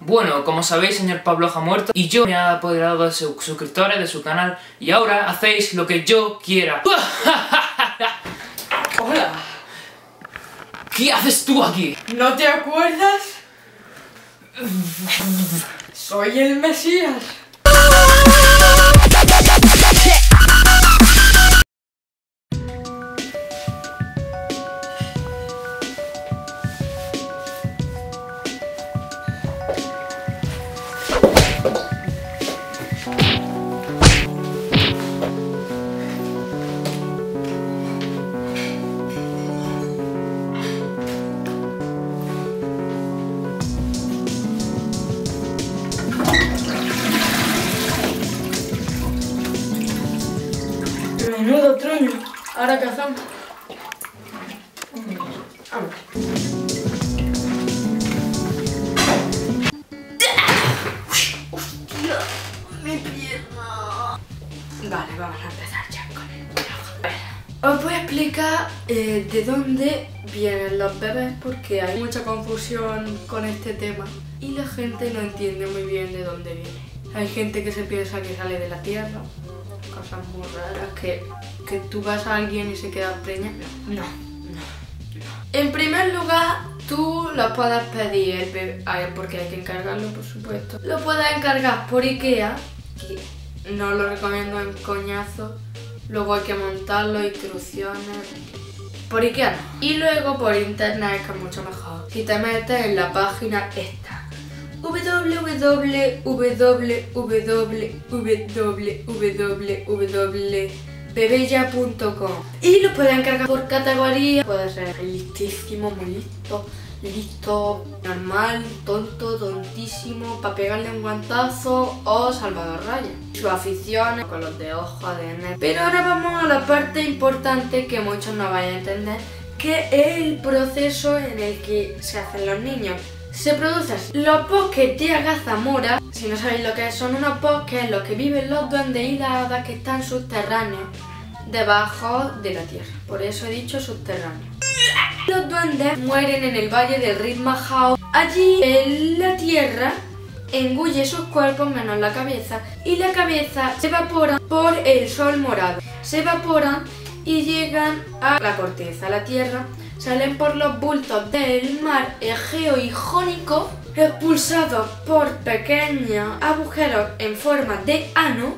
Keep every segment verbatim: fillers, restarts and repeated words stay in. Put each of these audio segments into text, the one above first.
Bueno, como sabéis, señor Pablo ha muerto y yo me he apoderado de sus suscriptores, de su canal, y ahora hacéis lo que yo quiera. Hola. ¿Qué haces tú aquí? ¿No te acuerdas? Soy el Mesías. Menudo truño. Ahora qué hacemos. Vamos. ¡Hostia! Mi pierna. Vale, vamos a empezar ya con el trabajo. Os voy a explicar eh, de dónde vienen los bebés porque hay mucha confusión con este tema y la gente no entiende muy bien de dónde viene. Hay gente que se piensa que sale de la tierra, cosas muy raras, que, que tú vas a alguien y se queda preñada. No, no, no. En primer lugar, tú lo puedes pedir, el bebé, porque hay que encargarlo, por supuesto. Lo puedes encargar por Ikea, que no lo recomiendo en coñazo. Luego hay que montarlo, instrucciones. Por Ikea no. Y luego por internet, que es mucho mejor. Si te metes en la página esta. w w w w w bebella punto com y lo puedes encargar por categoría. Puede ser listísimo, muy listo, listo, normal, tonto, tontísimo, para pegarle un guantazo o Salvador Raya. Sus aficiones, con los de ojo, A D N. Pero ahora vamos a la parte importante que muchos no vayan a entender, que es el proceso en el que se hacen los niños. Se producen los bosques de Agazamora. Si no sabéis lo que es, son unos bosques en los que viven los duendes y las hadas que están subterráneos, debajo de la tierra. Por eso he dicho subterráneos. Los duendes mueren en el valle del Rift Mahao. Allí en la tierra engulle sus cuerpos menos la cabeza y la cabeza se evapora por el sol morado. Se evaporan y llegan a la corteza, a la tierra. Salen por los bultos del mar Egeo y Jónico, expulsados por pequeños agujeros en forma de ano.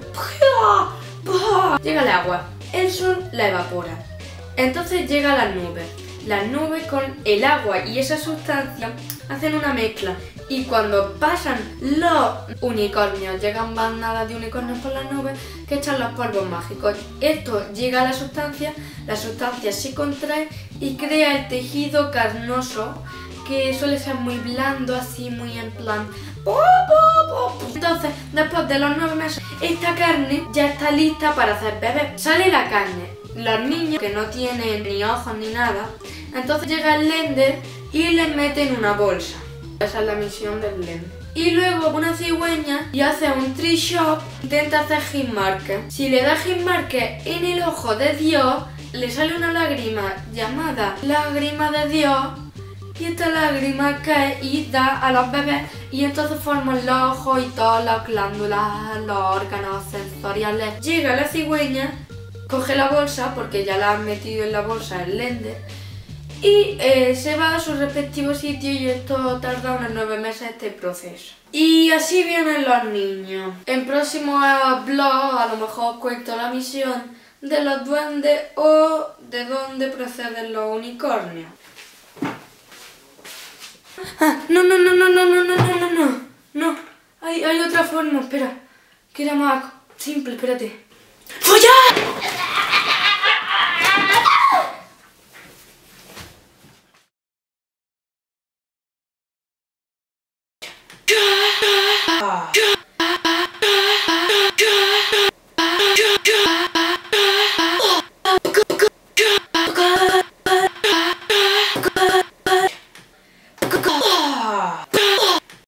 Llega el agua, el sol la evapora. Entonces llega las nubes. Las nubes con el agua y esa sustancia hacen una mezcla. Y cuando pasan los unicornios, llegan bandadas de unicornios por las nubes que echan los polvos mágicos. Esto llega a la sustancia, la sustancia se contrae y crea el tejido carnoso, que suele ser muy blando, así muy en plan... Entonces, después de los nueve meses, esta carne ya está lista para hacer bebés. Sale la carne. Los niños que no tienen ni ojos ni nada, entonces llega el Lender y les mete en una bolsa. Esa es la misión del Lender. Y luego una cigüeña y hace un tree shop, intenta hacer hitmarker. Si le da hitmarker en el ojo de Dios, le sale una lágrima llamada lágrima de Dios y esta lágrima cae y da a los bebés y entonces forman los ojos y todas las glándulas, los órganos sensoriales. Llega la cigüeña, coge la bolsa porque ya la han metido en la bolsa el Lender y eh, se va a su respectivo sitio y esto tarda unos nueve meses este proceso. Y así vienen los niños. En próximos vlogs a lo mejor os cuento la misión de los duendes o de dónde proceden los unicornios. Ah, no, no, no, no, no, no, no, no, no, no, no. Hay, hay otra forma, espera, que era más simple, espérate. ¡Follar!